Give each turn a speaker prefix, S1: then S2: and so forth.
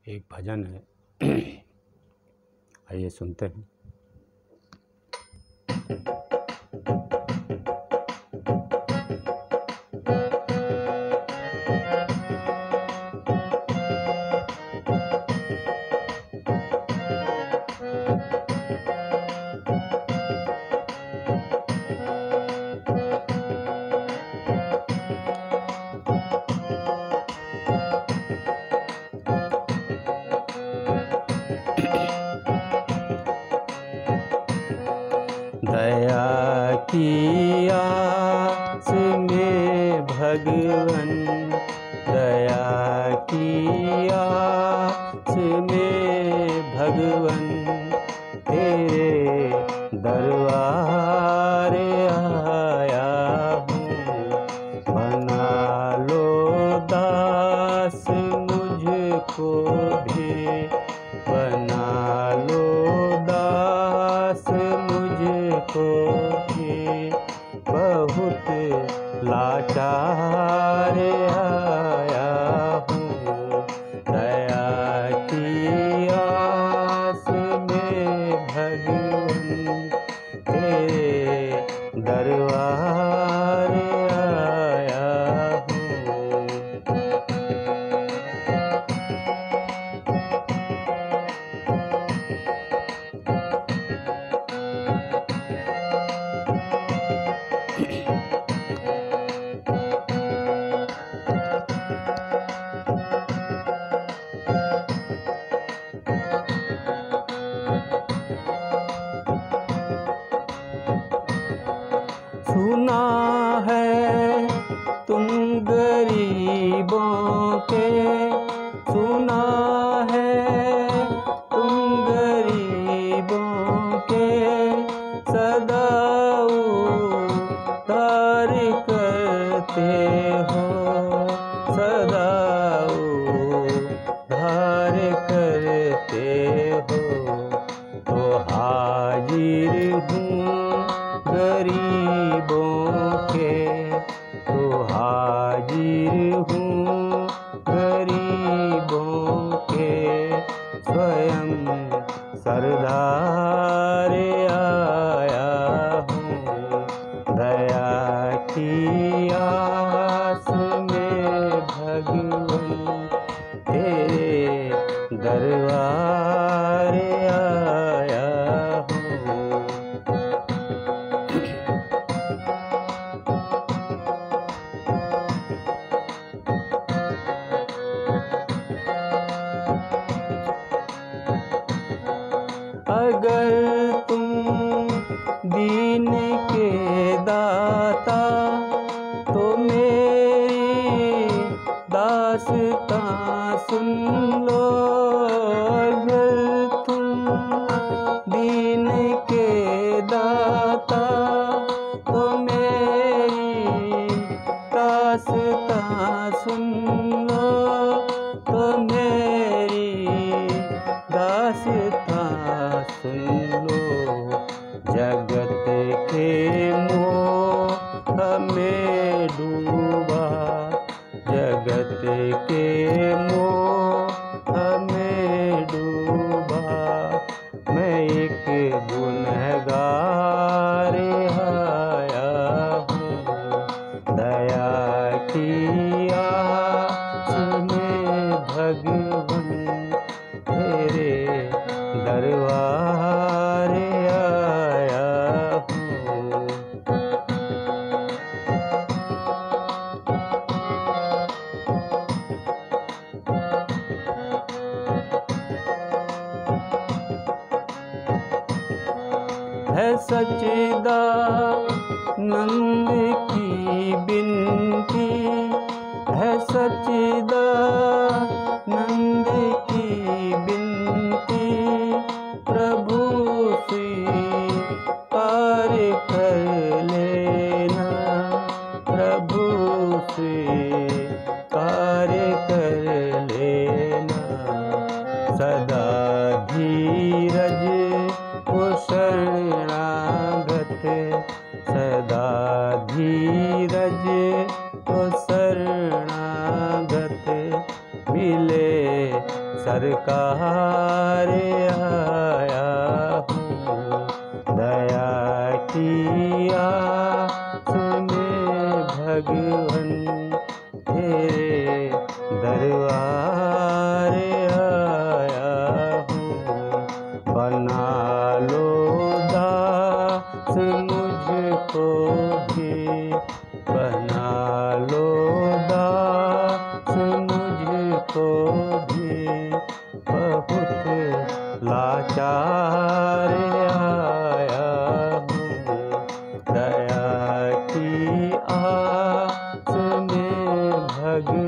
S1: एक भजन है, आइए सुनते हैं। दया की आस में भगवन, दया की आस में भगवन, तेरे दरबार आया हूँ। बना लो दास मुझको भी, बना लो दास मुझको भी, बहुत लाचार आया हूँ। दया की आस में भगवन, तेरे दरबार आया हूँ। सुना है तुम गरीबों के, सुना है तुम गरीबों के, सदा उद्धार करते हो, सदा उद्धार करते हो। तो हाजिर हूँ गरीबों के, तो हाजिर हूँ गरीबों के, स्वयं सरदार आया हूँ। दया की आस में भगवन, तेरे दरबार आया हूँ। अगर तुम दीन के दाता, तो मेरी दास्तां सुन लो। अगर तुम दीन के दाता, तो मेरी दास्तां सुन लो, तो मेरी दास्तां सुन लो। जगत के मोह में डूबा, जगत के मोह में डूबा, मैं एक गुनहगार आया हूँ। दया की आस में भगवन, तेरे दरबार आया हूँ। है सच्चिदानंद की बिनती, है सच्चिदानंद की बिनती, प्रभु स्वीकार कर लेना, प्रभु स्वीकार कर लेना। सदा धीरज को शरणागत, सदा धीरज को शरणागत, मिले सरकार आया हूँ। दया की आस में भगवन तेरे दरबार आया हूँ। बना लो दास मुझको भी, बना लो दास मुझको भी, बहुत लाचार आया हूँ। दया की आस में भगवन